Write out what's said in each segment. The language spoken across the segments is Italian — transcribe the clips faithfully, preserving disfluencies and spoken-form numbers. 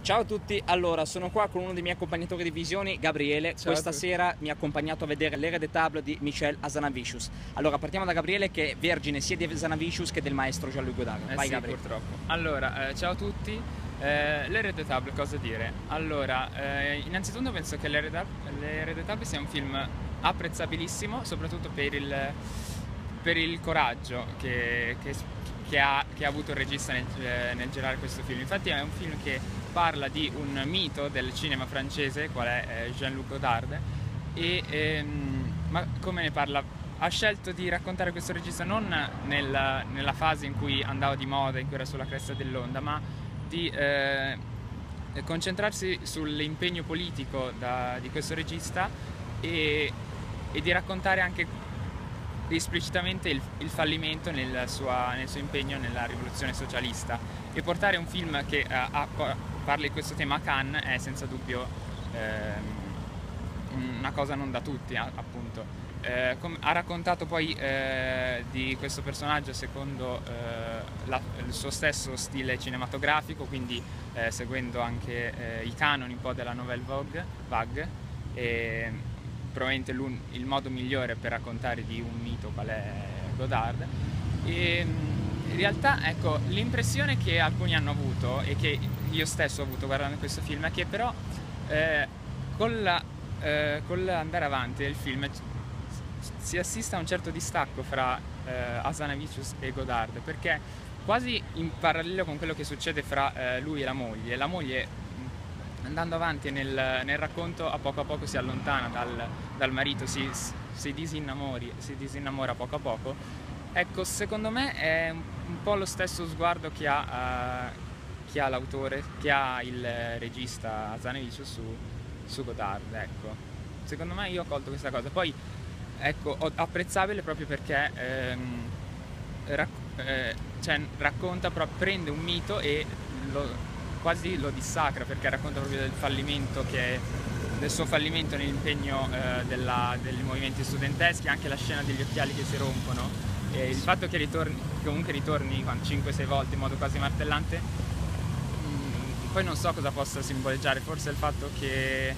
Ciao a tutti, allora sono qua con uno dei miei accompagnatori di visioni, Gabriele. Ciao Questa sera mi ha accompagnato a vedere l'Héréditable di Michel Hazanavicius. Allora partiamo da Gabriele, che è vergine sia di Hazanavicius che del maestro Jean-Luc Godard. Eh Vai sì, Gabriele. purtroppo. Allora, eh, ciao a tutti. Eh, L'Héréditable, cosa dire? Allora, eh, innanzitutto penso che L'Héréditable sia un film apprezzabilissimo, soprattutto per il, per il coraggio che, che, che, ha, che ha avuto il regista nel, nel girare questo film. Infatti è un film che parla di un mito del cinema francese, qual è eh, Jean-Luc Godard, e ehm, ma come ne parla? Ha scelto di raccontare questo regista non nella, nella fase in cui andava di moda, in cui era sulla cresta dell'onda, ma di eh, concentrarsi sull'impegno politico da, di questo regista e, e di raccontare anche esplicitamente il, il fallimento nel, sua, nel suo impegno nella rivoluzione socialista, e portare un film che ha, ha, parla di questo tema a Cannes è senza dubbio ehm, una cosa non da tutti, appunto. Eh, ha raccontato poi eh, di questo personaggio secondo eh, la, il suo stesso stile cinematografico, quindi eh, seguendo anche eh, i canoni un po' della Nouvelle Vogue, Vague, e probabilmente il modo migliore per raccontare di un mito qual è Godard. E in realtà, ecco, l'impressione che alcuni hanno avuto e che io stesso ho avuto guardando questo film è che però eh, con, la, eh, con l'andare avanti del film si assiste a un certo distacco fra eh, Hazanavicius e Godard, perché quasi in parallelo con quello che succede fra eh, lui e la moglie, la moglie andando avanti nel, nel racconto a poco a poco si allontana dal, dal marito, si, si, disinnamori, si disinnamora poco a poco. Ecco, secondo me è un, un po' lo stesso sguardo che ha, uh, che ha l'autore, che ha il regista Hazanavicius su, su Godard, ecco. Secondo me io ho colto questa cosa. Poi, ecco, apprezzabile proprio perché ehm, rac eh, cioè, racconta, prende un mito e lo quasi lo dissacra, perché racconta proprio del fallimento, che del suo fallimento nell'impegno eh, dei movimenti studenteschi, anche la scena degli occhiali che si rompono, e il fatto che ritorni, comunque ritorni cinque sei volte in modo quasi martellante, mh, poi non so cosa possa simboleggiare, forse il fatto che,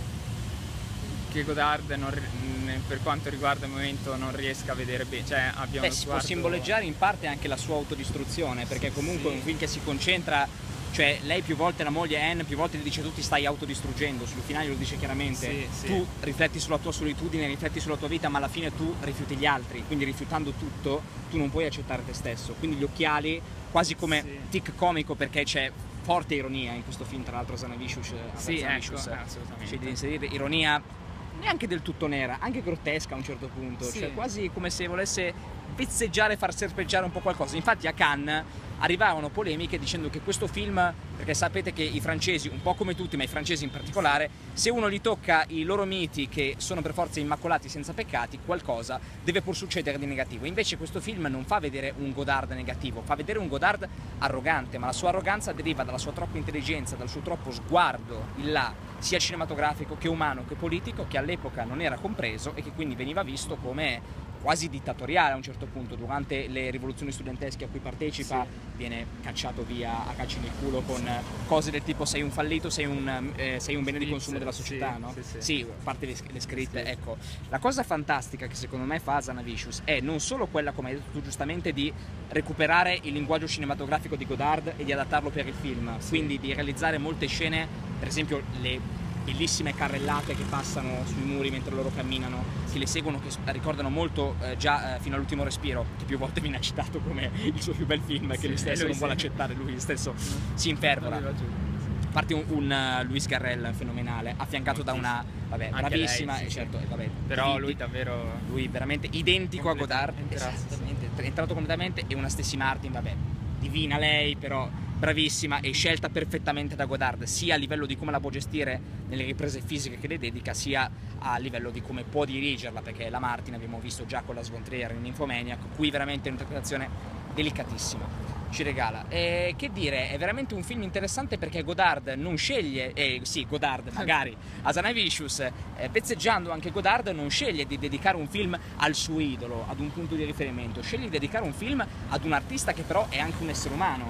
che Godard non, per quanto riguarda il movimento non riesca a vedere bene, cioè abbia Beh, uno si sguardo... può simboleggiare in parte anche la sua autodistruzione, perché comunque sì, è un film che si concentra. Cioè lei più volte, la moglie Anne, più volte ti dice tu ti stai autodistruggendo, sul finale lo dice chiaramente, sì, sì. Tu rifletti sulla tua solitudine, rifletti sulla tua vita, ma alla fine tu rifiuti gli altri, quindi rifiutando tutto tu non puoi accettare te stesso, quindi gli occhiali quasi come sì, tic comico, perché c'è forte ironia in questo film, tra l'altro Hazanavicius, sì, Hazanavicius ecco, assolutamente. sceglie di inserire ironia neanche del tutto nera, anche grottesca a un certo punto, sì, cioè quasi come se volesse vezzeggiare, far serpeggiare un po' qualcosa. Infatti a Cannes arrivavano polemiche dicendo che questo film, perché sapete che i francesi, un po' come tutti, ma i francesi in particolare, se uno li tocca i loro miti, che sono per forza immacolati senza peccati, qualcosa deve pur succedere di negativo. Invece questo film non fa vedere un Godard negativo, fa vedere un Godard arrogante, ma la sua arroganza deriva dalla sua troppa intelligenza, dal suo troppo sguardo in là, sia cinematografico che umano che politico, che all'epoca non era compreso e che quindi veniva visto come quasi dittatoriale a un certo punto. Durante le rivoluzioni studentesche a cui partecipa, sì, viene cacciato via a calci nel culo con cose del tipo sei un fallito, sei un, eh, sei un bene di consumo della società, sì, no? Sì, sì. Sì, a parte le, le scritte, sì, ecco. La cosa fantastica che secondo me fa Hazanavicius è non solo quella, come hai detto tu giustamente, di recuperare il linguaggio cinematografico di Godard e di adattarlo per il film, sì, quindi di realizzare molte scene, per esempio le bellissime carrellate che passano sui muri mentre loro camminano, che le seguono, che ricordano molto eh, già eh, Fino all'ultimo respiro, che più volte viene citato come il suo più bel film, sì, che lui stesso lui non sì, vuole accettare, lui stesso no, si infervora. A parte un, un uh, Louis Garrel fenomenale, affiancato da una, vabbè, anche bravissima, lei, sì, certo, sì, vabbè, però lui, lui davvero... Lui veramente identico a Godard, esattamente, è entrato completamente, e una Stacey Martin, vabbè, divina lei, però bravissima e scelta perfettamente da Godard, sia a livello di come la può gestire nelle riprese fisiche che le dedica, sia a livello di come può dirigerla, perché la Martin abbiamo visto già con la Von Trier in Nymphomaniac, qui veramente un'interpretazione delicatissima ci regala. E che dire, è veramente un film interessante perché Godard non sceglie, eh sì, Godard magari, Hazanavicius, eh, pezzeggiando anche Godard, non sceglie di dedicare un film al suo idolo, ad un punto di riferimento, sceglie di dedicare un film ad un artista che però è anche un essere umano,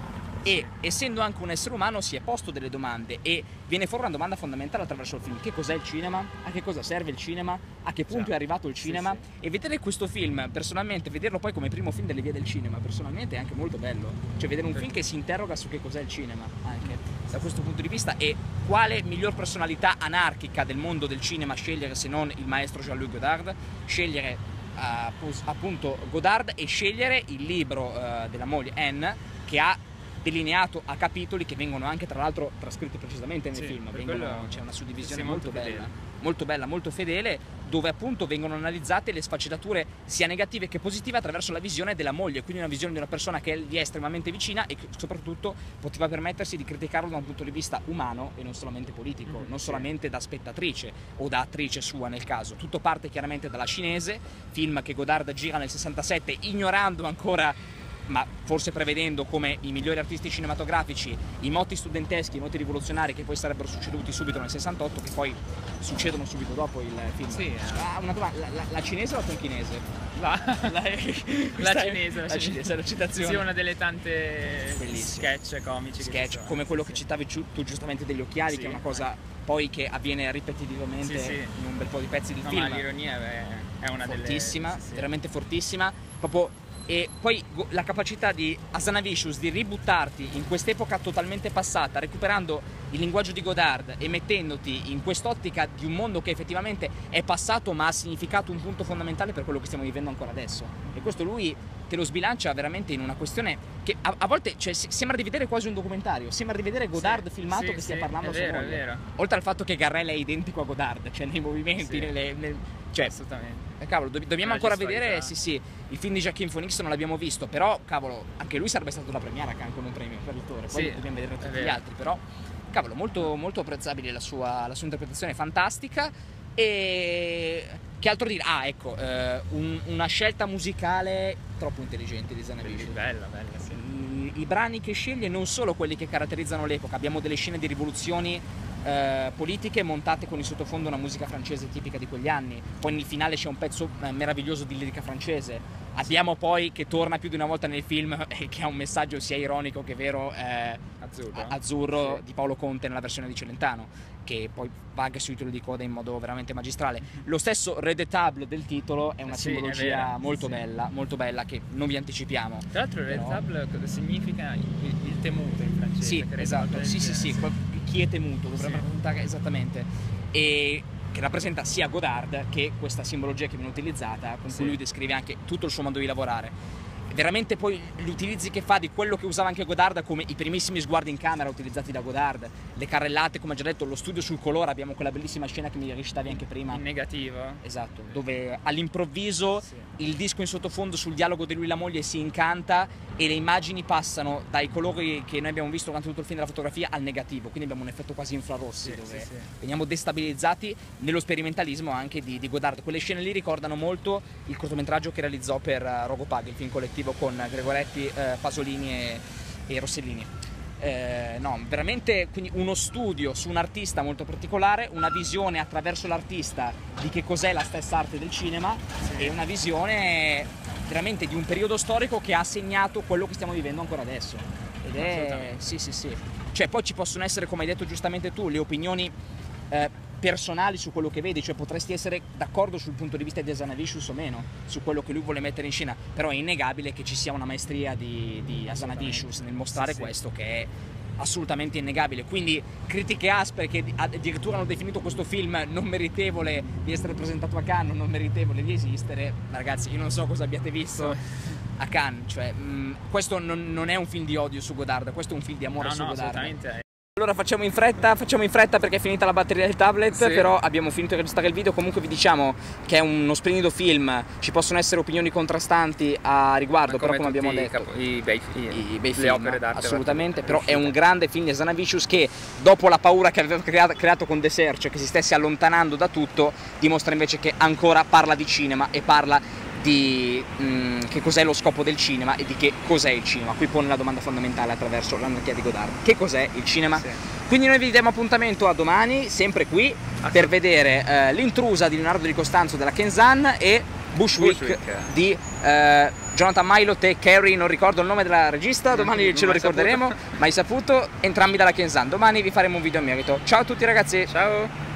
e sì. essendo anche un essere umano si è posto delle domande e viene fuori una domanda fondamentale attraverso il film: che cos'è il cinema? A che cosa serve il cinema? A che punto Ciao. è arrivato il cinema? Sì, sì. E vedere questo film, personalmente, vederlo poi come primo film delle vie del cinema, personalmente è anche molto bello, cioè vedere un film che si interroga su che cos'è il cinema anche da questo punto di vista, e quale miglior personalità anarchica del mondo del cinema scegliere se non il maestro Jean-Luc Godard, scegliere uh, appunto Godard e scegliere il libro uh, della moglie Anne, che ha delineato a capitoli che vengono anche tra l'altro trascritti precisamente nel sì, film, vengono, c'è una suddivisione molto, molto bella, fedele. molto bella, molto fedele, dove appunto vengono analizzate le sfaccettature sia negative che positive attraverso la visione della moglie, quindi una visione di una persona che gli è estremamente vicina e che soprattutto poteva permettersi di criticarlo da un punto di vista umano e non solamente politico, mm, non sì. solamente da spettatrice o da attrice sua nel caso. Tutto parte chiaramente dalla Cinese, film che Godard gira nel sessantasette ignorando ancora, ma forse prevedendo come i migliori artisti cinematografici i moti studenteschi, i moti rivoluzionari che poi sarebbero succeduti subito nel sessantotto, che poi succedono subito dopo il film. Sì, eh. ah, una domanda, la, la, la cinese o la tonkhinese? La, la, la cinese, la, la cinese, la citazione. Sì, una delle tante Bellissimo. sketch comici. Sketch, come quello che citavi tu giustamente degli occhiali, sì, che è una cosa poi che avviene ripetitivamente sì, sì. in un bel po' di pezzi del no, film. Ma l'ironia è, è una fortissima, delle... Sì, sì. veramente fortissima, proprio. E poi la capacità di Hazanavicius di ributtarti in quest'epoca totalmente passata, recuperando il linguaggio di Godard e mettendoti in quest'ottica di un mondo che effettivamente è passato ma ha significato un punto fondamentale per quello che stiamo vivendo ancora adesso. E questo lui te lo sbilancia veramente in una questione che a, a volte cioè, sembra di vedere quasi un documentario, sembra di vedere Godard sì, filmato sì, che stia sì, parlando a sua vero, moglie. Oltre al fatto che Garrel è identico a Godard, cioè nei movimenti, sì. nelle, nel, cioè, assolutamente. Eh, cavolo, do dobbiamo ancora vedere, sì sì, il film di Joaquin Phoenix non l'abbiamo visto, però cavolo, anche lui sarebbe stato da premiare a Cannes con un premio per l'attore, poi sì, dobbiamo vedere tutti gli altri, però cavolo, molto, molto apprezzabile la sua, la sua interpretazione, fantastica. E che altro dire? Ah, ecco, eh, un, una scelta musicale troppo intelligente di Hazanavicius. Bella, bella, sì. I, I brani che sceglie non solo quelli che caratterizzano l'epoca, abbiamo delle scene di rivoluzioni eh, politiche montate con in sottofondo una musica francese tipica di quegli anni, poi nel finale c'è un pezzo eh, meraviglioso di lirica francese. Abbiamo poi, che torna più di una volta nel film e che ha un messaggio sia ironico che vero, eh, Azzurro, Azzurro sì. di Paolo Conte nella versione di Celentano, che poi va anche sui titoli di coda in modo veramente magistrale. Lo stesso redetable del titolo è una sì, simbologia è molto sì. bella, molto bella, che non vi anticipiamo. Tra l'altro il redetable cosa significa? Il, il temuto in francese. Sì, esatto, sì, sì, sì, chi è temuto, dovrebbe rappresentare sì. esattamente. E che rappresenta sia Godard che questa simbologia che viene utilizzata, con sì. cui lui descrive anche tutto il suo modo di lavorare. Veramente poi gli utilizzi che fa di quello che usava anche Godard, come i primissimi sguardi in camera utilizzati da Godard, le carrellate, come già detto, lo studio sul colore, abbiamo quella bellissima scena che mi recitavi anche prima. In negativo. Esatto, dove all'improvviso sì. il disco in sottofondo sul dialogo di lui e la moglie si incanta e le immagini passano dai colori che noi abbiamo visto durante tutto il film della fotografia al negativo, quindi abbiamo un effetto quasi infrarossi, sì, dove sì, sì. veniamo destabilizzati nello sperimentalismo anche di, di Godard. Quelle scene lì ricordano molto il cortometraggio che realizzò per uh, Rogopag, il film collettivo con Gregoretti, eh, Pasolini e, e Rossellini. Eh, no, veramente quindi uno studio su un artista molto particolare, una visione attraverso l'artista di che cos'è la stessa arte del cinema sì. e una visione veramente di un periodo storico che ha segnato quello che stiamo vivendo ancora adesso. Ed è sì sì sì. Cioè poi ci possono essere, come hai detto giustamente tu, le opinioni eh, personali su quello che vedi, cioè potresti essere d'accordo sul punto di vista di Hazanavicius o meno, su quello che lui vuole mettere in scena, però è innegabile che ci sia una maestria di, di Hazanavicius nel mostrare sì, questo sì. che è assolutamente innegabile. Quindi critiche aspre che addirittura hanno definito questo film non meritevole di essere presentato a Cannes, non meritevole di esistere, ma ragazzi, io non so cosa abbiate visto a Cannes, cioè mh, questo non, non è un film di odio su Godard, questo è un film di amore no, su no, Godard. Assolutamente. Allora facciamo in fretta, facciamo in fretta perché è finita la batteria del tablet, sì. però abbiamo finito di registrare il video. Comunque vi diciamo che è uno splendido film, ci possono essere opinioni contrastanti a riguardo, come però come abbiamo detto capo, i bei, i, i bei le film, opere d'arte assolutamente, però è un grande film di Hazanavicius che dopo la paura che aveva creato, creato con The Search, che si stesse allontanando da tutto, dimostra invece che ancora parla di cinema e parla di mh, che cos'è lo scopo del cinema e di che cos'è il cinema. Qui pone la domanda fondamentale attraverso l'anarchia di Godard: che cos'è il cinema? Sì. Quindi noi vi diamo appuntamento a domani, sempre qui, ah, per sì. vedere eh, L'intrusa di Leonardo Di Costanzo della Kenzan e Bushwick, Bushwick. di eh, Jonathan Milo, te, Carrie, non ricordo il nome della regista, domani non ce lo mai ricorderemo, saputo. mai saputo, entrambi dalla Kenzan. Domani vi faremo un video a merito. Ciao a tutti ragazzi! Ciao!